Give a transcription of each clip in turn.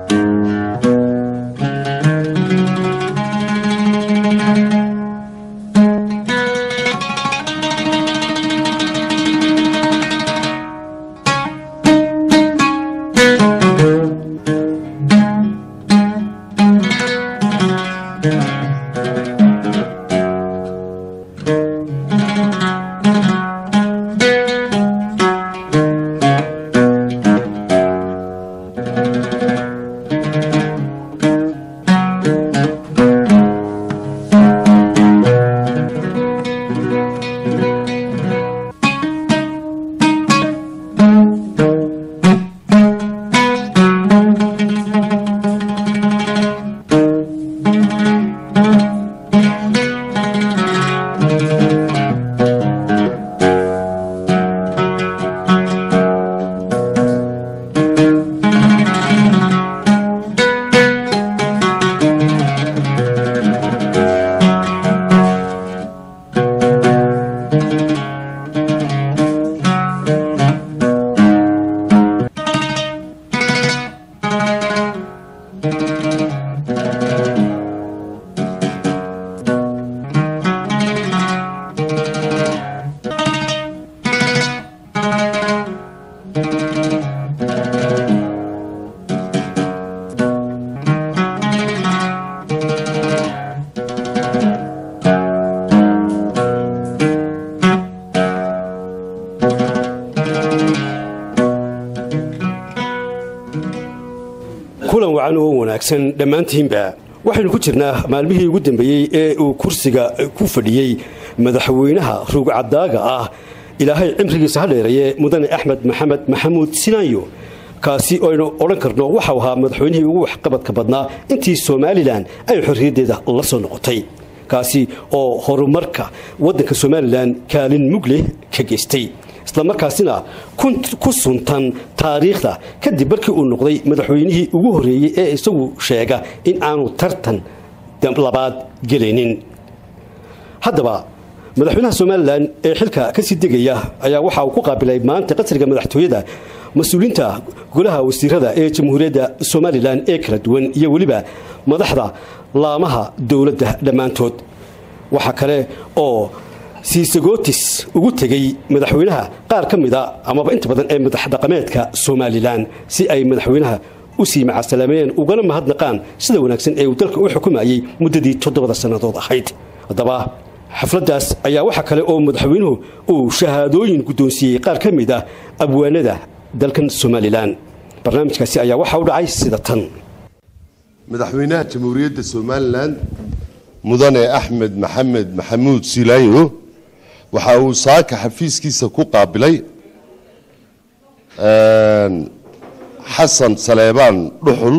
kulan wacan oo wanaagsan dhammaantiinba waxaynu ku jirnaa maalmihii ugu dambeeyey ee uu kursiga ku fadhiyey madaxweynaha ruugcadaaga ah ilaahay cimrigiisa ha dheereeye mudane axmed maxamed maxamuud sinaayo kaasi aynu odhan karno waxau ahaa madaxweynihii ugu waxqabadka badnaa intii somalilan ay xorriyaddeeda la soo noqotay kaasi oo horumarka waddanka somalilan kaalin mug leh ka geystay isla markaasina ku suntan taariikhda kadib markii uu noqday madaxweynihii ugu horreeyey ee isagu sheega in aanu tartan labaad gelaynin haddaba madaxweynaha somalilan ee xilka ka sii degaya ayaa waxa uu ku qaabilay maanta qasriga madaxtooyada mas-uuliyiinta golaha wasiirada ee jamhuuriyadda somalilan ee kala duwan iyo weliba madaxda laamaha dowladda dhammaantood waxa kale oo siisagootis ugu tegay madaxweynaha qaar ka mida amaba inta badan ee madax dhaqameedka somalilan si ay madaxweynaha u sii macasalaameeyeen ugana mahadnaqaan sida wanaagsan ee uu dalka u xukumayay muddadii 7 sannadood ahayd haddaba xafladdaas ayaa waxa kale oo madaxweynuhu uu shahaadooyin guddoonsiiyey qaar ka mid ah abwaanada dalkan somalilan barnaamijkaasi ayaa waxa u dhacay sida tan madaxweynaha jamhuuriyadda somalilan mudane axmed maxamed maxamuud silaayo waxa uu saaka xafiiskiisa ku qaabilay xasan saleebaan dhuxul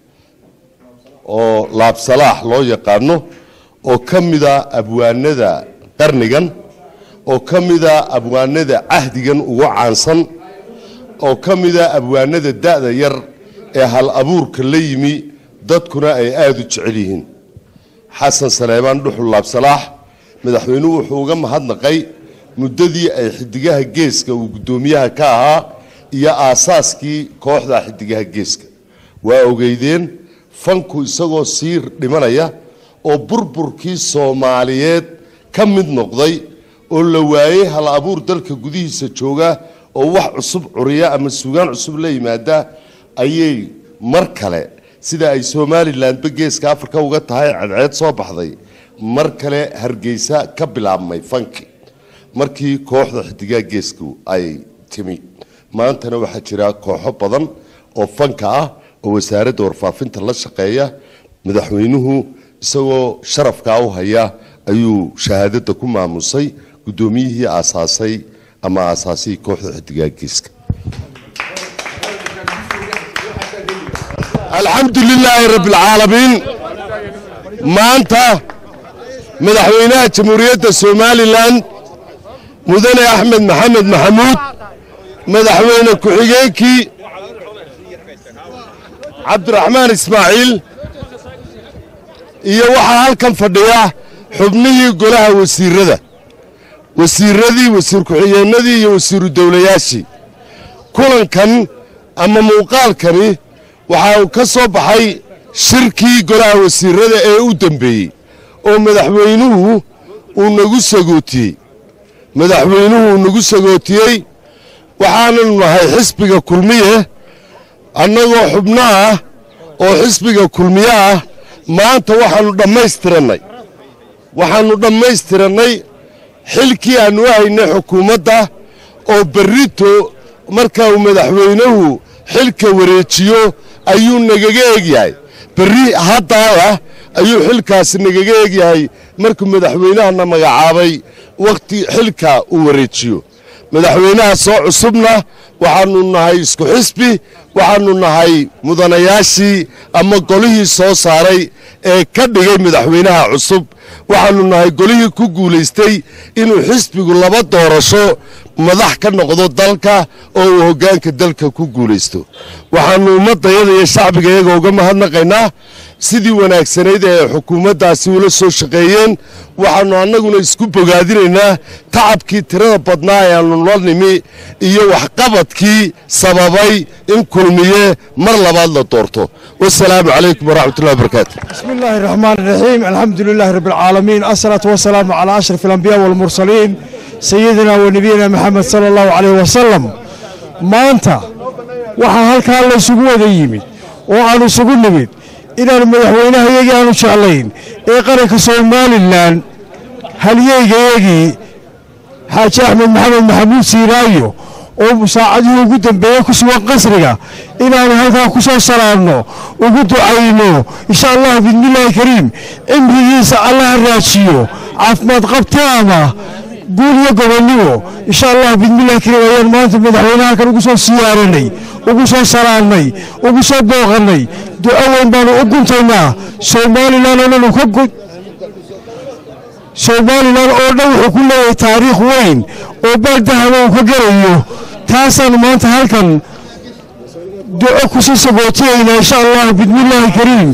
oo laabsalaax loo yaqaano oo ka mida abwaanada qarnigan oo ka mida abwaanada cahdigan ugu caansan oo ka mida abwaanada da'da yar ee hal abuurka la yimi dadkuna ay aad u jecel yihiin xasan saleebaan dhuxul laabsalaax madaxweynuhu wuxuu uga mahadnaqay muddadii ay xidigaha geeska uu guddoomiyaha ka ahaa iyo aasaaskii kooxda xidigaha geeska waa ogeydeen fanku isagoo sii dhimanaya oo burburkii Soomaaliyeed ka mid noqday oo la waayay hal abuur dalka gudihiisa jooga oo wax cusub curiya ama suugaan cusub la yimaada ayay mar kale sida ay Somaliland geeska Afrika uga tahay cadceed soo baxday mar kale Hargeysa ka bilaabmay fanki markii kooxda xidigaha geesku ay timi maantana waxa jira kooxo badan oo fanka ah oo wasaaradda warfaafinta la shaqeeya madaxweynuhu isagoo sharafka u haya ayuu shahaadada ku maamusay guddoomiyihii aasaasay ama aasaasii kooxda xidigaha geeska الحمد لله رب العالمين مانتا مدحوينها جمهورية سوماليلاند مدني أحمد محمد محمود مدحوين كحيجيكي عبد الرحمن إسماعيل iyo waxa halkan fadhiya xubnihii golaha wasiiradii wasiir ku-xigeenadii iyo wasiiru dawlayaashii kulankan ama muuqaalkani waxaa ka soo baxay shirkii golaha wasiirada ee u dambeeyey oo madaxweynuhu uu nagu sagootiyey waxaananu nahay xisbiga kulmiye annagoo xubno ah oo xisbiga kulmiye ah maanta waxaannu dhammaystirannay xilkii aannu u haynay xukuumadda oo berrito marka uu madaxweynuhu xilka wareejiyo ayuu nagaga egyahay berri haddaada ayuu xilkaasi nagaga egyahay markuu madaxweynahana magacaabay wakhti xilka uu wareejiyo madaxweynaha soo cusubna waxaannu nahay isku xisbi waxaannu nahay mudanayaashii ama golihii soo saaray ee ka dhigay madaxweynaha cusub waxaannu nahay golihii ku guulaystay inuu xisbigu 2 doorasho madax ka noqdo dalka oo uu hoggaanka dalka ku guulaysto waxaannu ummaddayada iyo shacbigayaga uga mahadnaqaynaa sidii wanaagsanayd ee xukuumaddaasi ula soo shaqeeyeen waxaannu annaguna isku bogaadinaynaa tacabkii tirada badnaa ee aannu la nimi iyo waxqabadkii sababay in kulmiye mar labaad la doorto wasalaamu calaykum waraxmatullahi wabarakaatu بسم الله الرحمن الرحيم الحمد لله رب العالمين الصلاة والسلام على أشرف الأنبياء والمرسلين سيدنا ونبينا محمد صلى الله عليه وسلم ما أنت waxaa halkaa la isugu wada yimid oo aanu isugu nimid inaanu madaxweynaha iyagii aanu jeclayn ee qaranka Soomaaliland halyeeyagii xaaji Axmed Maxamed Maxamuud Siiraayo oo musaacadii ugu dambeeyay ku sugan qasriga inaanu halkaa ku soo salaamno ugu ducayno insha Allah bismillaahi kariim imrigiisa Allah raajiyo caafimaad qabtaama guul iyo gobonnimo insha Allah bismillaahi kariim ayaan maanta madaxweynaha kan ugu soo siyaaranay ugu soo salaamnay ugu soo booqanay duco weyn baanu u guntaynaa Soomaaliland oo dhan wuxuu ku leeyahay taariikh weyn oo baaldahaba uu ka garayo taasaan maanta halkan duco ku soo sagootayna insha Allah bismillaahi kariim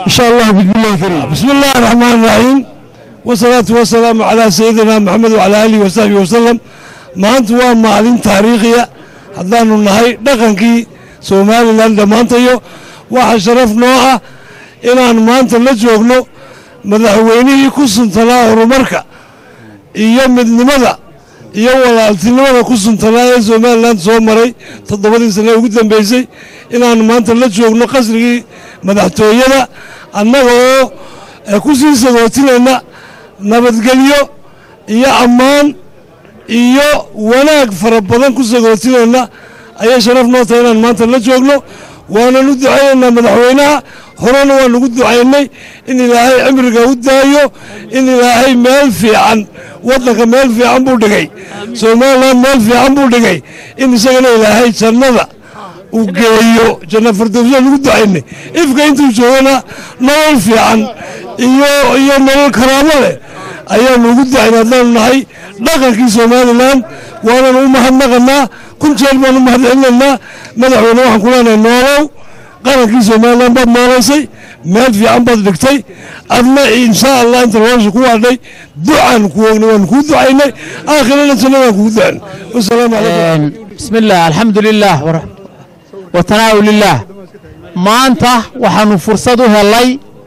bismillaahi rahmaani rahiim wasalaatu wasalaamu calaa sayyidina maxamed wa calaa aalihi wa sahbihi wasallam maanta waa maalin taariikhiya haddaanu nahay dhaqankii Soomaaliland dhammaantayo waxa sharaf noo ah inaan maanta la joogno madaxweynihii ku suntanaa horumarka iyo midnimada iyo walaaltinimada ku suntanaa ee Soomaaliland soo maray 7 sano ugu dambeysay inaan maanta la joogno qasrigii madaxtooyada annagoo ku sii sagootinayna nabadgelyo iyo ammaan iyo wanaag fara badan ku sagootinayna ayaa sharaf noo tahay inaan maanta la joogno waana u ducaynaa madaxweynaha horena waan ugu ducaynay in ilaahay cimriga u daayo in ilaahay meel fiican wadanka meel fiican buu dhigay Soomaaliland meel fiican buu dhigay in isagana ilaahay jannada uu geeyo janna firdawsiga ugu ducaynay ifka intuu joogana nolol fiican iyo nolol karaamo leh ayaan ugu ducaynaa nahay dhaqankii Soomaaliland waana u mahadnaqanaa kun jeer baan u mahadcelinaynaa madaxweyne waxaan ku leenahay noolow qarankii Soomaaliland baad noolaysay meel fiican baad dhigtay adna insha Allah inta nolosha ku waadhay ducaan ku ognay waan ku ducaynay aakhirana jannada ku ducayn wassalaamu calaykum bismillah alxamdulillah wa tanaawulillah maanta waxaanu fursad u helay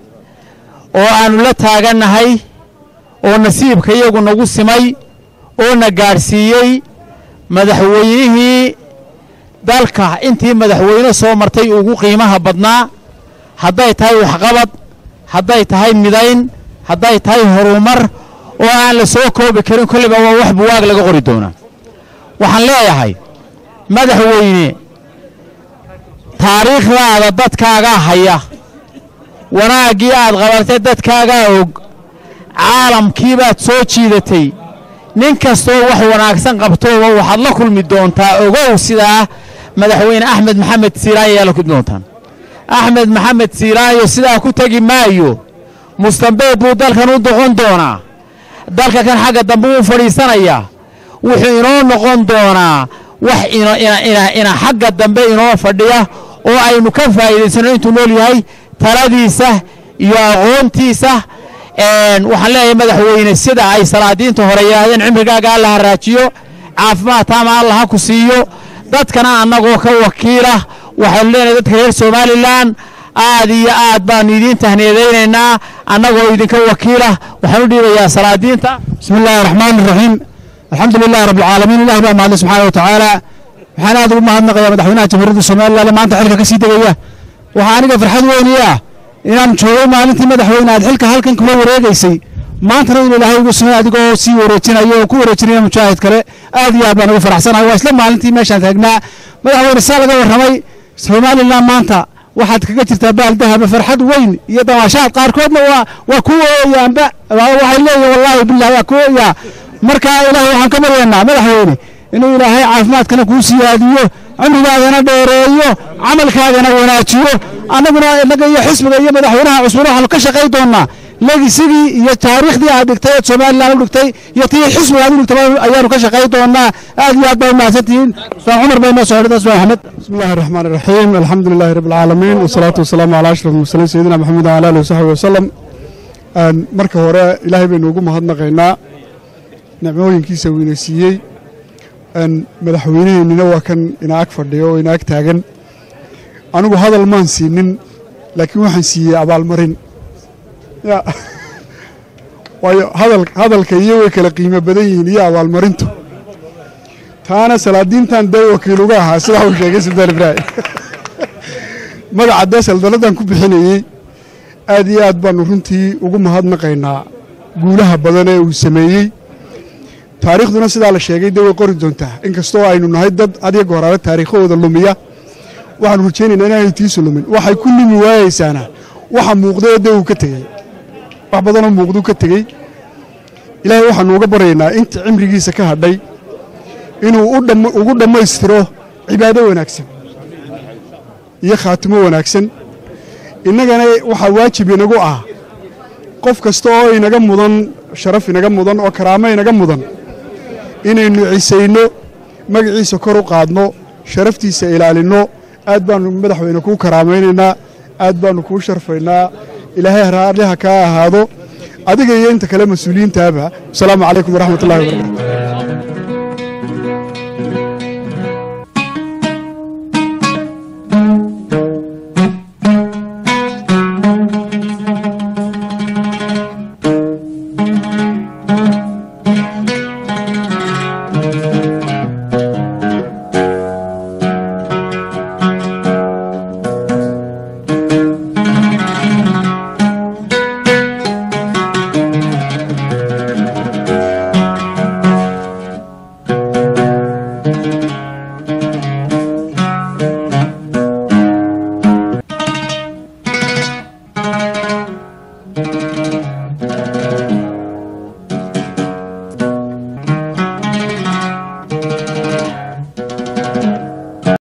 oo aanu la taaganahay oo nasiibka iyagu nagu simay oo na gaarsiiyay madaxweynihii dalka intii madaxweyne soo martay ugu qiimaha badnaa hadday tahay waxqabad hadday tahay midayn hadday tahay horumar oo aan la soo koobi karin kulliba waa wax buwaag laga qori doona waxaan leeyahay madaxweyne taariikhdaada dadkaaga haya wanaagii aad qabatay dadkaaga og caalamkii baad soo jiidatay nin kastoo wax wanaagsan qabto waxaad la kulmi doontaa ogow sidaa madaxweyne Axmed Maxamed Siiraayo la kulmi doontaan Axmed Maxamed Siiraayo sidaa ku tagi maayo mustanbeed buu dalkan u doqon doonaa dalka kan xagga dambe uu fadhiisanaya wuxuu inoo noqon doonaa wax ina xagga dambe inoo fadhiya oo aynu ka faa'iideysano intuu nool yahay taladiisa iyo aqoontiisa waxaan leeyahay madaxweyne sida ay salaadiinta hore yiraahdeen cimrigaaga Allah ha raajiyo caafimaad taama Allah ha ku siiyo dadkana annagoo ka wakiila waxaynu leenahay dadka reer somalilan aad iyo aad baanu idiin tahniyadaynaynaa annagoo idinka wakiilah waxaan u dhiibayaa salaadiinta bismi illaahi raxmaani raxiim alxamdu lilahi rabbi alcaalamiin ilahi baa mahadlay subxaana wa tacaala waxaan aad ugu mahadnaqayaa madaxweynaha jamhuuriyadda somalilan maanta xilka ka sii degaya waxaa aniga farxad weyni ah inaan joogo maalintii madaxweyne aad xilka halkan kula wareegaysay maantana in ilaahay ugu sumay adigoo sii wareejinayo oo ku wareejinaya mujaahid kale aad iyo aad baan ugu faraxsanahay waa isla maalintii meeshaan taagnaa madaxweyne saa laga warramay somalilan maanta waxaad kaga jirtaa baal dahaba farxad weyn iyo damaashaad qaarkoodna waa ku ooyaanba waxay leeyihin wallaahi bilah waa ku ooyaa marka ilaahay waxaan ka maryaynaa madaxweyne inuu ilaahay caafimaadkana kuu siyaadiyo cumrigaagana dheereeyo camalkaagana wanaajiyo annaguna innaga iyo xisbiga iyo madaxweynaha cusbana waxaanu ka shaqayn doonaa legisigii iyo taariikhdii aad dhigtay ee somalilan u dhigtay iyo tii xisbiga aad u dhigtay ayaanu ka shaqayn doonaa aad iyo aad baa umahadsantihiin usmaan cumar bay noo soo xidhata usmaan axmed bismi illahi raxmaan iraxiim alxamdu lilahi rabbi alcaalamiin wasalaatu wasalaamu calaa ashraf almursaliin sayidina maxamed wala alihi wasaxbi wasalam marka hore ilaahay baynu ugu mahadnaqaynaa nicmooyinkiisa uu ina siiyey madaxweynaheennina waa kan ina ag fadhiyo oo ina ag taagan anigu hadal maan siinin laakiin waxaan siiyey abaalmarin waayo hadalka iyo way kala qiimo badan yihiin iyo abaalmarintu taana salaadiintan dee wakiil uga ahaa sidaa uu sheegay sultaan ibraahim magaca dee saldanaddan ku bixinayey aad iyo aad baanu runtii ugu mahadnaqaynaa guulaha badan ee uu sameeyey taariikhduna sidaa la sheegay dee way qori doontaa inkastoo aynu nahay dad adiga goraale taariikhahooda lumiya waxaanu rajaynaynaa inaanay tiisu lumin waxay ku lumi waayeysaana waxa muuqdayoo dee uu ka tegey wax badanoo muuqduu ka tegey ilaahay waxaanu uga baryaynaa inta cimrigiisa ka hadhay inuu ugu dhammaystiro cibaado wanaagsan iyo khaatimo wanaagsan innagana waxaa waajib inagu ah qof kasta oo inaga mudan sharaf inaga mudan oo karaamo inaga mudan inaynu cisayno magaciisa kor u qaadno sharaftiisa ilaalinno aad baannu madaxweyne kuu karaamaynaynaa aad baannu kuu sharfaynaa ilaahay raadliha kaa ahaado adiga iyo inta kale mas-uuliyiintaaba asalaamu calaykum waraxmat ullahi wabarakatu